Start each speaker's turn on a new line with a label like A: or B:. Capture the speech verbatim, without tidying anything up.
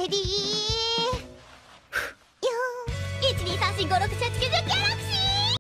A: レディーよーいちにさんしごろくしちはちきゅうじゅうきゅう